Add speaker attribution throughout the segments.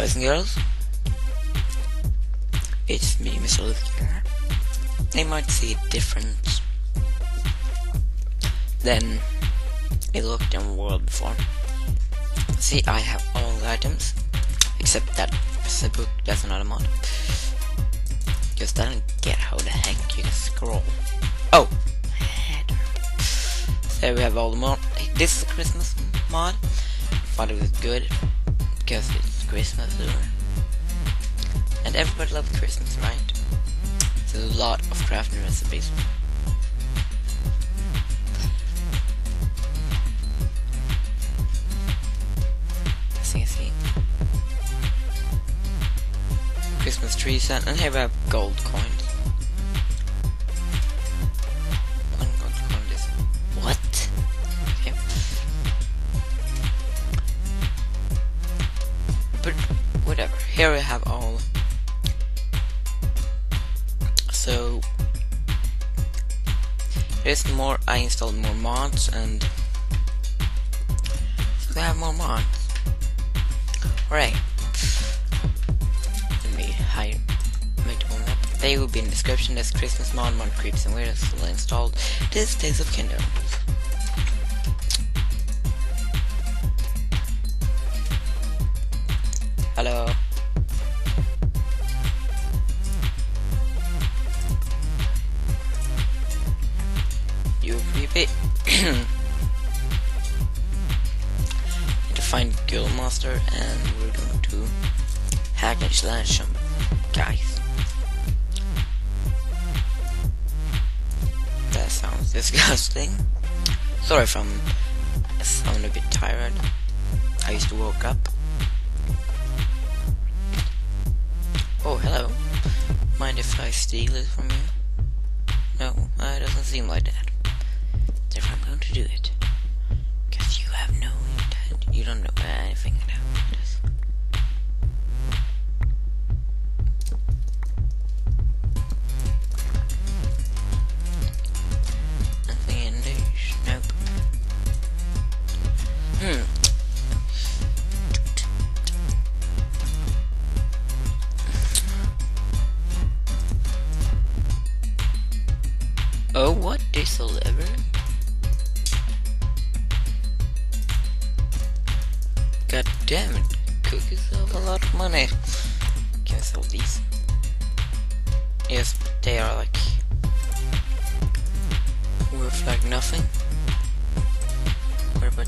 Speaker 1: Boys and girls, it's me, Mr. Lithcare. They might see a difference than it looked in World before. See, I have all the items, except that the book, that's not a mod. Just I don't get how the heck you can scroll. Oh! So we have all the mod. This is a Christmas mod. I thought it was good because it's Christmas and everybody loves Christmas, right? There's a lot of crafting recipes. See. Christmas tree set, and here we have gold coins. One gold coin is what? Okay. But whatever. Here we have all. So there's more. I installed more mods, and so we have more mods. Right. Let me hide. They will be in the description. There's Christmas mod, Mod Creeps and Weirdos still installed. This Days of Kingdom. Hello. You creepy. Need to find Guildmaster, and we're going to hack and slash some guys. That sounds disgusting. Sorry if I sound a bit tired. I used to woke up. Oh, hello. Mind if I steal it from you? No, it doesn't seem like that. Therefore I'm going to do it. Because you have no intent. You don't know anything about this. Nothing in this. Nope. Oh, what? Deliver? God damn it. Cook yourself a lot of money. Can I sell these? Yes, but they are like worth like nothing. What about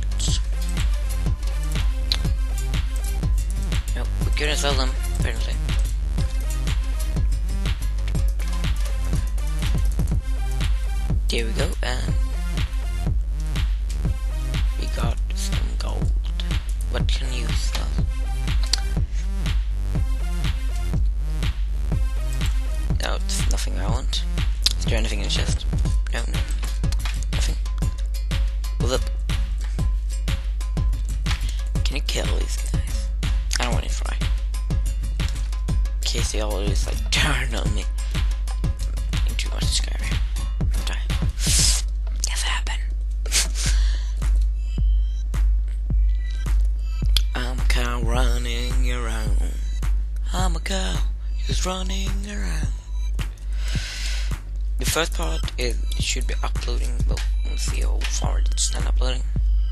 Speaker 1: nope, we couldn't sell them, apparently. Here we go, and we got some gold. What can you sell? No, it's nothing I want. Is there anything in the chest? No, nothing. What's up? Can you kill these guys? I don't want to try. In case they always like turn on me. Too much scary. Running around. I'm a cow who's running around. The first part is it should be uploading, but we'll see how far it's done uploading.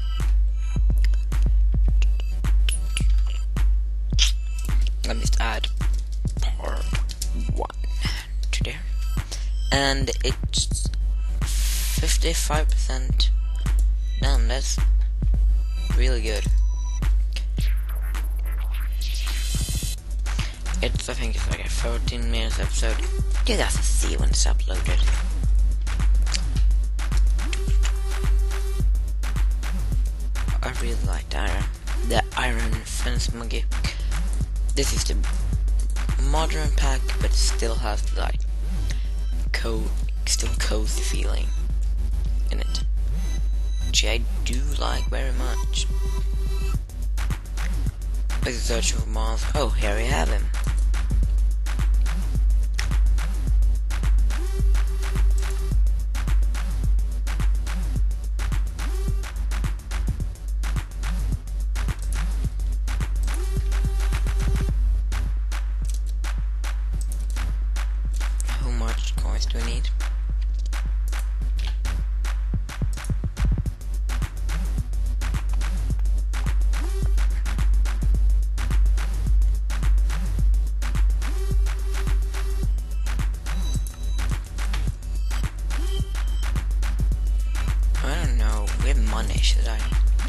Speaker 1: Let me just add part 1 to there, and it's 55% done. That's really good. I think it's like a 14 minutes episode. You guys will see when it's uploaded. I really like the iron fence monkey. This is the modern pack, but still has like still cozy feeling in it, which I do like very much. Let's search for moths. Oh, here we have him. diamonds do we need? I don't know. We have money, should I?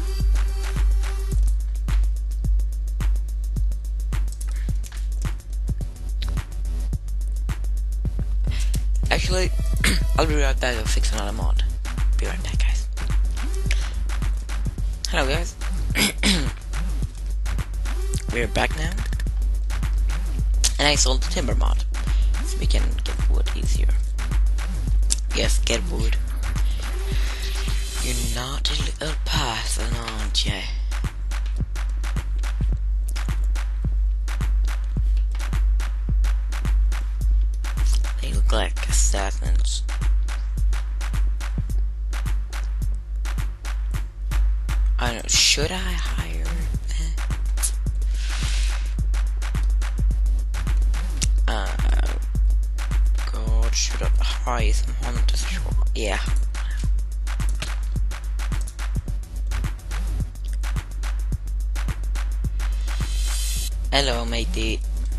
Speaker 1: Actually, I'll be right back to fix another mod. Be right back, guys. Hello, guys. We're back now. And I sold the timber mod, so we can get wood easier. Yes, get wood. You naughty little person, aren't you? They look like assassins. I don't know, should I hire God, should I hire some hunters? Yeah. Hello, matey.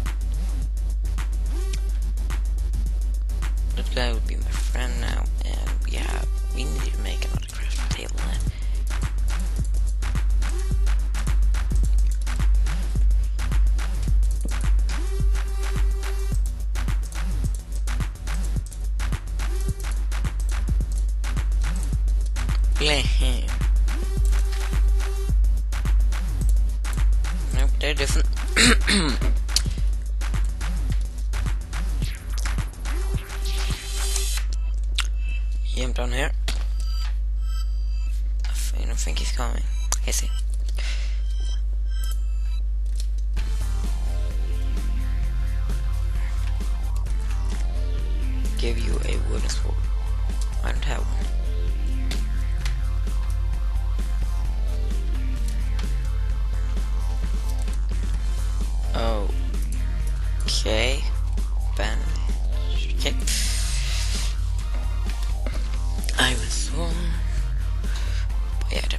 Speaker 1: That guy would be my friend now, and yeah, we need to make another crafting table then. Nope, they're different. Yeah, I'm down here. I don't think he's coming. Is he? Give you a wooden sword. I don't have one. Okay. Bandage. Okay. I was wrong. Yeah, I don't.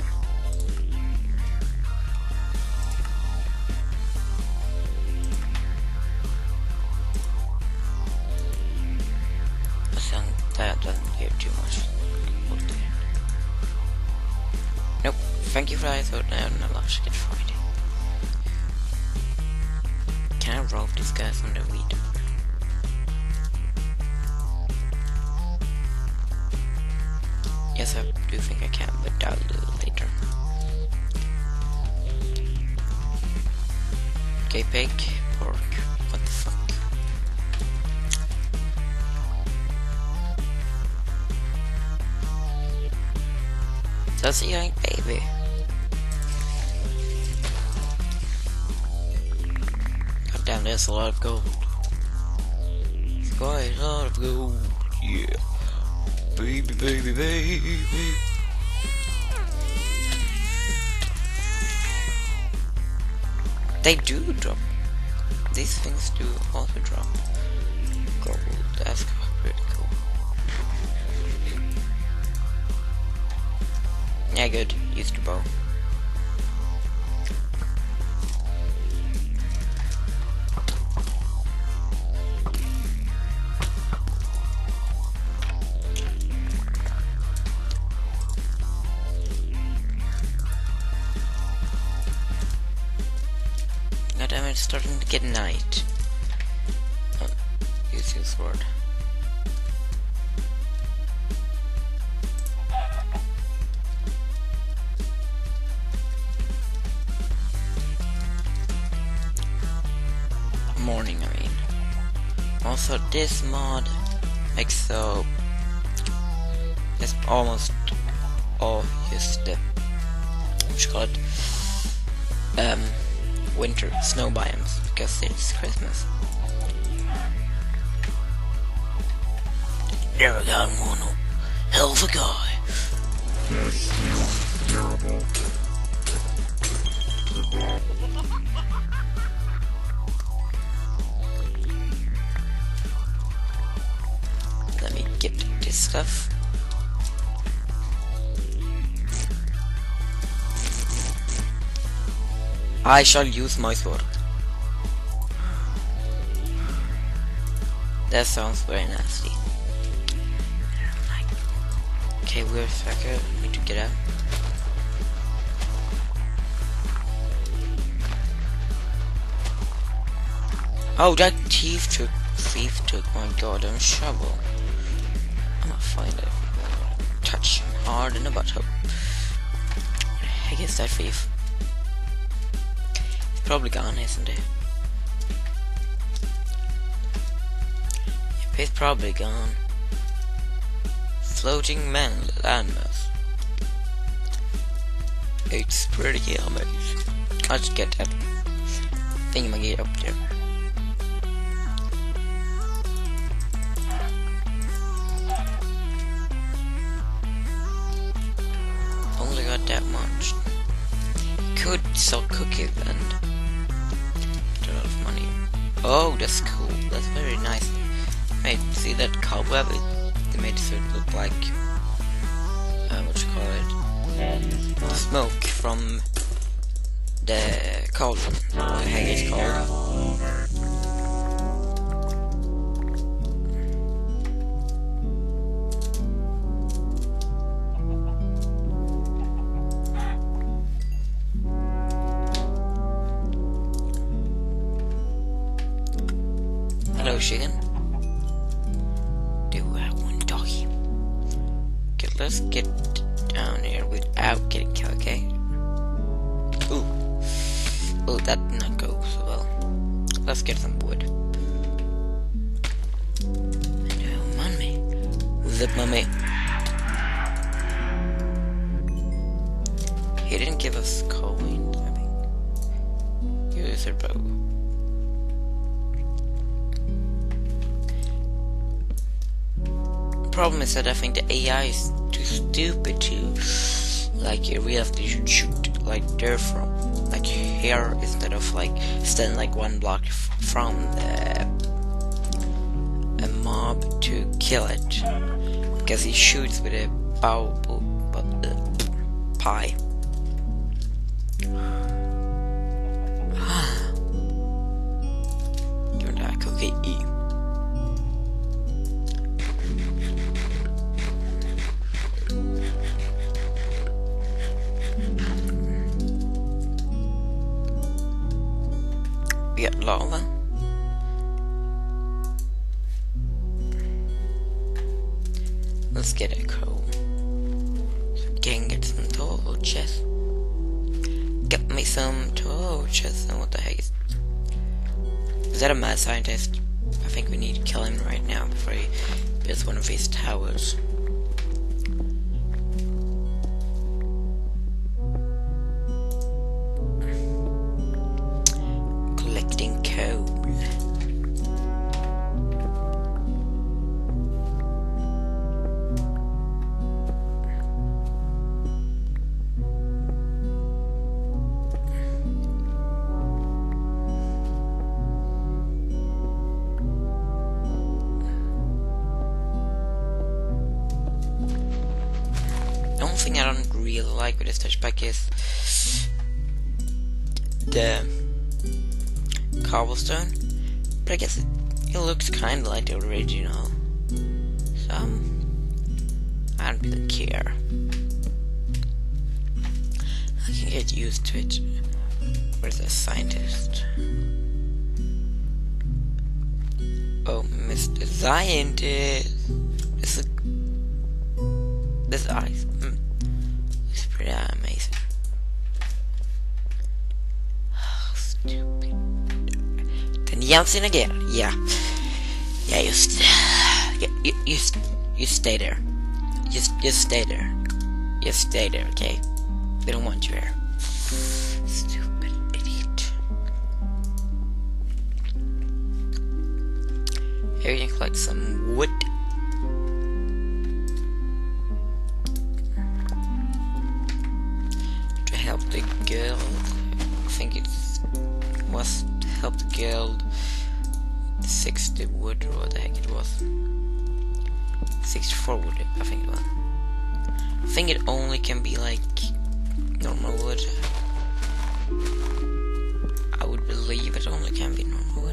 Speaker 1: That doesn't give too much. Nope. Thank you for that. I thought I had an allowed to get Friday. Can I rob these guys on their weed? Yes, I do think I can, but I'll do it later. Okay, pig, pork, what the fuck? That's a young baby. God damn, there's a lot of gold. It's quite a lot of gold, yeah. Baby, baby, baby. They do drop. These things do also drop gold. That's pretty cool. Yeah, good. Use the bow. Goddammit, it's starting to get night. Oh, use your sword. Morning, I mean. Also, this mod makes so it's almost all used the what you call it winter snow biomes because it's Christmas. There we go, one hell of a guy. stuff. I shall use my sword. That sounds very nasty. Okay, weird fucker. Need to get out. Oh, that thief took my goddamn shovel. I'm gonna find it. Touch him hard in the butthole. Where the heck is that thief? He's probably gone, isn't he? Yep, he's probably gone. Floating man landmass. It's pretty amazing. Let's get that thingamajig up there. Only got that much. Could sell cookies and get a lot of money. Oh, that's cool. That's very nice. Hey, see that cobweb? They made it look like what you call it? The smoke from the cauldron. What the heck it's called? Hello, chicken. Let's get down here without getting killed, okay? Ooh, that did not go so well. Let's get some wood. No, mummy. Zip mummy. He didn't give us coins, I think. Use a bow. Problem is that I think the AI is too stupid to, like, you really have to shoot like there from, like here, instead of like standing like one block from a mob to kill it, because he shoots with a bow, pie. Give me that cookie. We got lava. Let's get a coal. So we can get some torches. Get me some torches. And what the heck is that a mad scientist? I think we need to kill him right now before he builds one of these towers. Collecting coal. The only thing I don't really like with this touchback is the cobblestone, but I guess it looks kind of like the original, so I don't really care. I can get used to it. Where's the scientist? Oh, Mr. Scientist! This ice is pretty amazing. Oh, stupid. Den Jansen again. Yeah, just you stay there. Just stay there. Just stay there, okay? We don't want you here. Stupid idiot. Here you can collect some wood. To help the guild. I think it must help the guild 60 wood or what the heck it was. 64 wood, I think it was. I think it only can be like normal wood. I would believe it only can be normal wood.